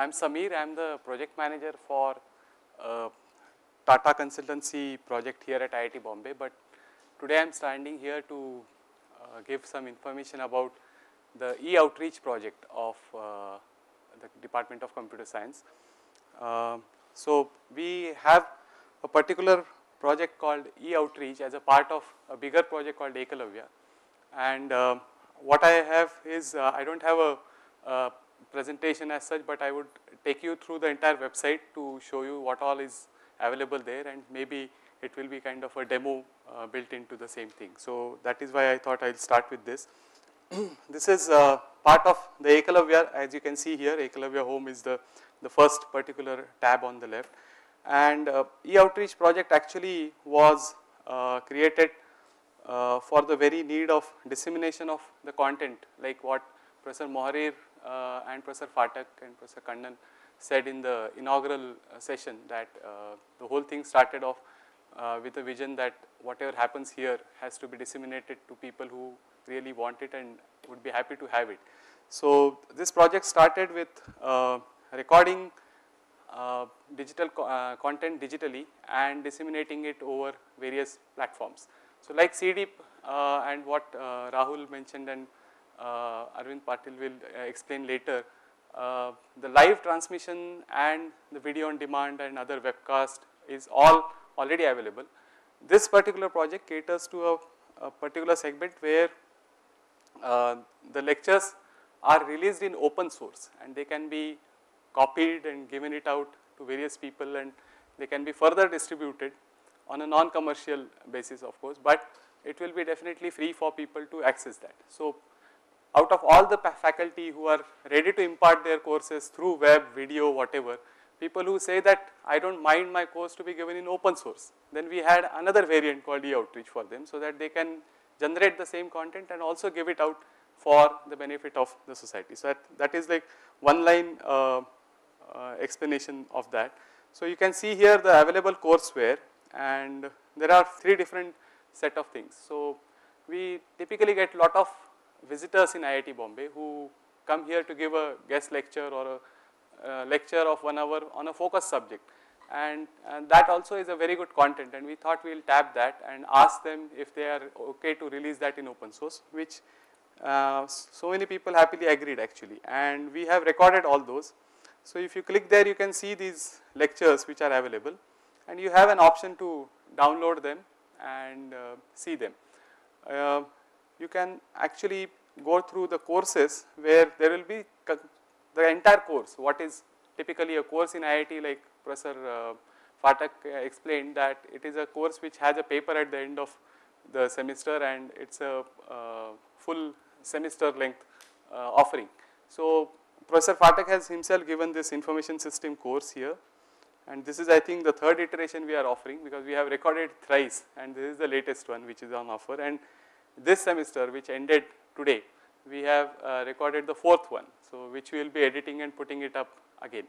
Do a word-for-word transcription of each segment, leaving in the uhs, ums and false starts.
I am Sameer, I am the project manager for uh, Tata Consultancy project here at I I T Bombay, but today I am standing here to uh, give some information about the eOUTREACH project of uh, the Department of Computer Science. Uh, so, we have a particular project called eOUTREACH as a part of a bigger project called Ekalavya, and uh, what I have is uh, I do not have a, a presentation as such, but I would take you through the entire website to show you what all is available there, and maybe it will be kind of a demo uh, built into the same thing. So, that is why I thought I will start with this. This is uh, part of the Ekalavya. As you can see here, Ekalavya Home is the, the first particular tab on the left, and uh, eOUTREACH project actually was uh, created uh, for the very need of dissemination of the content, like what Professor Moharir uh, and Professor Phatak and Professor Kannan said in the inaugural uh, session, that uh, the whole thing started off uh, with a vision that whatever happens here has to be disseminated to people who really want it and would be happy to have it. So, this project started with uh, recording uh, digital co uh, content digitally and disseminating it over various platforms. So, like C D uh, and what uh, Rahul mentioned and uh, Arvind Patil will uh, explain later, uh, the live transmission and the video on demand and other webcast is all already available. This particular project caters to a, a particular segment where uh, the lectures are released in open source, and they can be copied and given it out to various people, and they can be further distributed on a non-commercial basis, of course, but it will be definitely free for people to access that. So, out of all the faculty who are ready to impart their courses through web, video, whatever, people who say that I do not mind my course to be given in open source, then we had another variant called eOUTREACH for them, so that they can generate the same content and also give it out for the benefit of the society. So, that, that is like one line uh, uh, explanation of that. So, you can see here the available courseware, and there are three different set of things. So, we typically get lot of visitors in I I T Bombay who come here to give a guest lecture or a uh, lecture of one hour on a focus subject, and, and that also is a very good content, and we thought we will tap that and ask them if they are okay to release that in open source, which uh, so many people happily agreed actually, and we have recorded all those. So, if you click there, you can see these lectures which are available, and you have an option to download them and uh, see them. Uh, you can actually go through the courses where there will be the entire course. What is typically a course in I I T, like Professor uh, Phatak explained, that it is a course which has a paper at the end of the semester, and it is a uh, full semester length uh, offering. So, Professor Phatak has himself given this information system course here, and this is I think the third iteration we are offering, because we have recorded thrice, and this is the latest one which is on offer. And this semester, which ended today, we have uh, recorded the fourth one, so which we will be editing and putting it up again.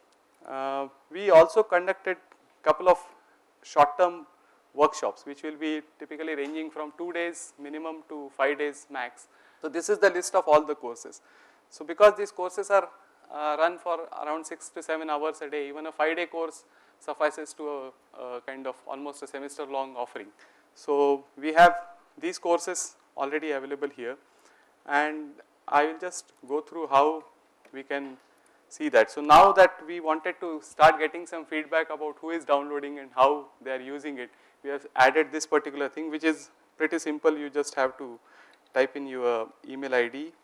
Uh, we also conducted couple of short term workshops, which will be typically ranging from two days minimum to five days max. So, this is the list of all the courses. So, because these courses are uh, run for around six to seven hours a day, even a five day course suffices to a, a kind of almost a semester long offering. So, we have these courses already available here, and I will just go through how we can see that. So, now that we wanted to start getting some feedback about who is downloading and how they are using it, we have added this particular thing, which is pretty simple. You just have to type in your email I D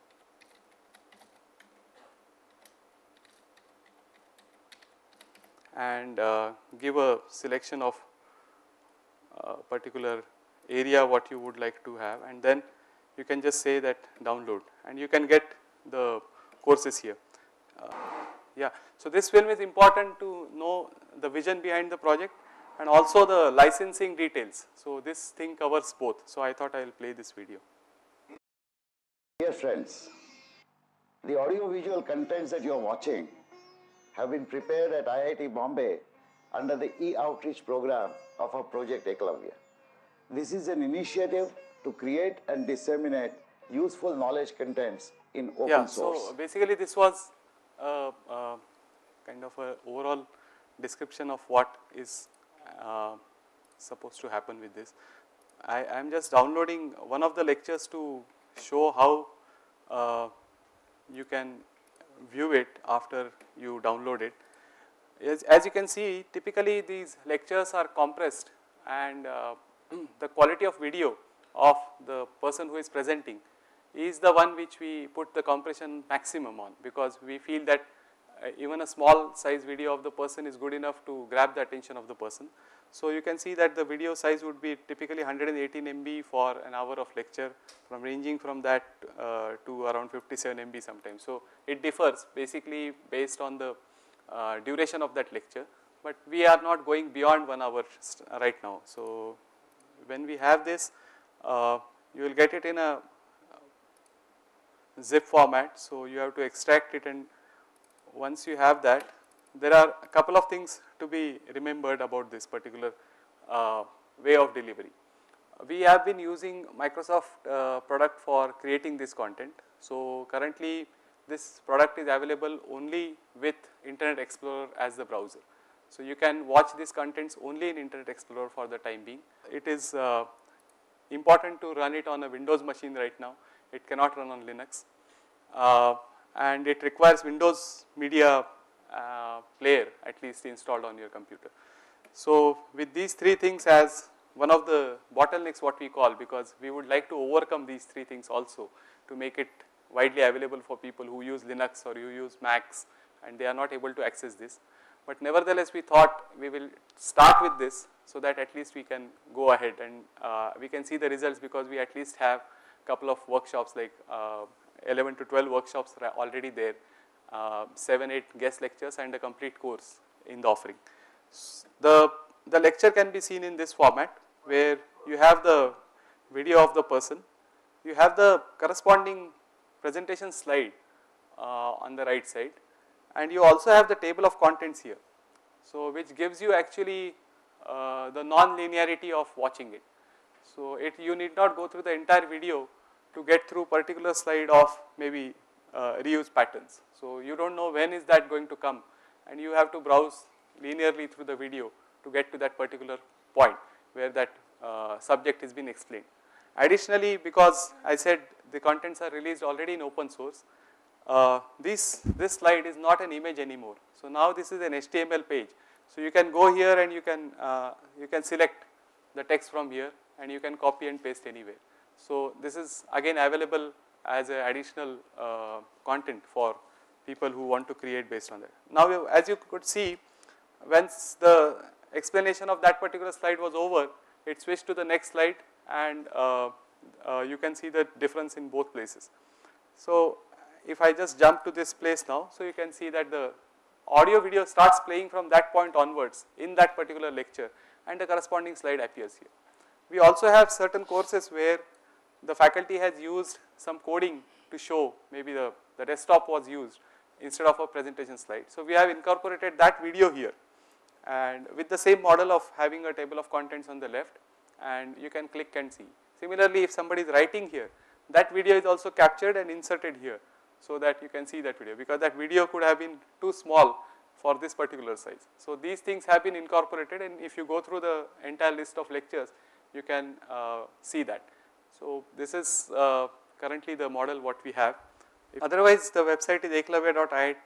and uh, give a selection of a particular area what you would like to have, and then you can just say that download, and you can get the courses here. Uh, yeah. So, this film is important to know the vision behind the project and also the licensing details. So, this thing covers both. So, I thought I will play this video. Dear friends, the audio-visual contents that you are watching have been prepared at I I T Bombay under the eOUTREACH program of our project Ekalavya. This is an initiative to create and disseminate useful knowledge contents in open yeah, source. So, basically this was a, a kind of a overall description of what is uh, supposed to happen with this. I am just downloading one of the lectures to show how uh, you can view it after you download it. As, as you can see, typically these lectures are compressed, and uh, the quality of video of the person who is presenting is the one which we put the compression maximum on, because we feel that uh, even a small size video of the person is good enough to grab the attention of the person. So you can see that the video size would be typically one hundred eighteen M B for an hour of lecture, from ranging from that uh, to around fifty-seven M B sometimes. So it differs basically based on the uh, duration of that lecture, but we are not going beyond one hour right now. So when we have this, uh, you will get it in a zip format. So you have to extract it, and once you have that, there are a couple of things to be remembered about this particular uh, way of delivery. We have been using Microsoft uh, product for creating this content. So currently this product is available only with Internet Explorer as the browser. So you can watch these contents only in Internet Explorer for the time being. It is uh, important to run it on a Windows machine right now. It cannot run on Linux, uh, and it requires Windows Media uh, Player at least installed on your computer. So with these three things as one of the bottlenecks, what we call, because we would like to overcome these three things also to make it widely available for people who use Linux or who use Macs and they are not able to access this. But nevertheless, we thought we will start with this so that at least we can go ahead and uh, we can see the results, because we at least have a couple of workshops, like uh, eleven to twelve workshops are already there, uh, seven, eight guest lectures and a complete course in the offering. The, the lecture can be seen in this format, where you have the video of the person, you have the corresponding presentation slide uh, on the right side, and you also have the table of contents here. So which gives you actually uh, the non-linearity of watching it. So it, you need not go through the entire video to get through particular slide of maybe uh, reuse patterns. So you don't know when is that going to come, and you have to browse linearly through the video to get to that particular point where that uh, subject is being explained. Additionally, because I said the contents are released already in open source, uh, this, this slide is not an image anymore. So now this is an H T M L page. So you can go here and you can, uh, you can select the text from here and you can copy and paste anywhere. So this is again available as an additional uh, content for people who want to create based on that. Now as you could see, once the explanation of that particular slide was over, it switched to the next slide, and uh, uh, you can see the difference in both places. So if I just jump to this place now, so you can see that the audio video starts playing from that point onwards in that particular lecture, and the corresponding slide appears here. We also have certain courses where the faculty has used some coding to show, maybe the, the desktop was used instead of a presentation slide. So we have incorporated that video here, and with the same model of having a table of contents on the left, and you can click and see. Similarly, if somebody is writing here, that video is also captured and inserted here, so that you can see that video, because that video could have been too small for this particular size. So these things have been incorporated, and if you go through the entire list of lectures, you can uh, see that. So this is uh, currently the model what we have. Otherwise, the website is eklavya dot I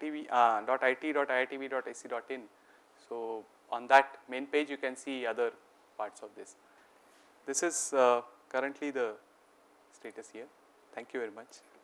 I T dot I I T B dot A C dot in. So on that main page, you can see other parts of this. This is uh, currently the status here. Thank you very much.